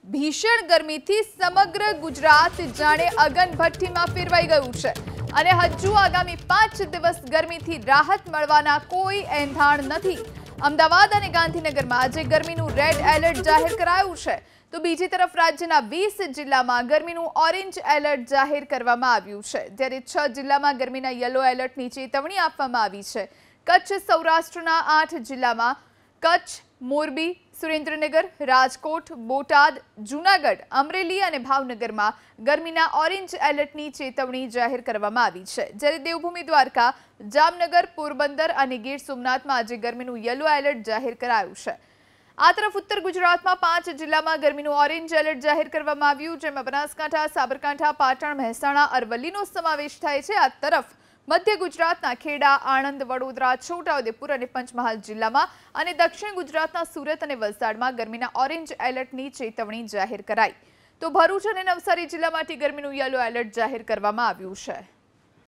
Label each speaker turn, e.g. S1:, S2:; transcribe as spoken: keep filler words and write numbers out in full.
S1: ભીષણ ગરમીથી સમગ્ર ગુજરાત જાણે અગનભઠ્ઠીમાં ફેરવાઈ ગયું છે અને હજુ આગામી પાંચ દિવસ ગરમીથી રાહત મળવાના કોઈ એંધાણ નથી। અમદાવાદ અને ગાંધીનગરમાં આજે ગરમીનું રેડ એલર્ટ જાહેર કરાયું છે, તો બીજી તરફ રાજ્યના વીસ જિલ્લામાં ગરમીનું ઓરેન્જ એલર્ટ જાહેર કરવામાં આવ્યું છે, જ્યારે છ જિલ્લામાં ગરમીના યલો એલર્ટની ચેતવણી આપવામાં આવી છે। કચ્છ સૌરાષ્ટ્રના આઠ જિલ્લામાં કચ્છ, મોરબી, સુરેન્દ્રનગર, રાજકોટ, બોટાદ, જૂનાગઢ, અમરેલી અને ભાવનગરમાં ગરમીના ઓરેન્જ એલર્ટની ચેતવણી જાહેર કરવામાં આવી છે, જ્યારે દેવભૂમિ દ્વારકા, જામનગર, પોરબંદર અને ગીર સોમનાથમાં આજે ગરમીનું યલો એલર્ટ જાહેર કરાયું છે। આ તરફ ઉત્તર ગુજરાતમાં પાંચ જિલ્લામાં ગરમીનું ઓરેન્જ એલર્ટ જાહેર કરવામાં આવ્યું, જેમાં બનાસકાંઠા, સાબરકાંઠા, પાટણ, મહેસાણા, અરવલ્લીનો સમાવેશ થાય છે। આ તરફ મધ્ય ગુજરાતના ખેડા, આણંદ, વડોદરા, છોટાઉદેપુર અને પંચમહાલ જિલ્લામાં અને દક્ષિણ ગુજરાતના સુરત અને વલસાડમાં ગરમીના ઓરેન્જ એલર્ટની ચેતવણી જાહેર કરાઈ, તો ભરૂચ અને નવસારી જિલ્લા માટે ગરમીનું યલો એલર્ટ જાહેર કરવામાં આવ્યું છે।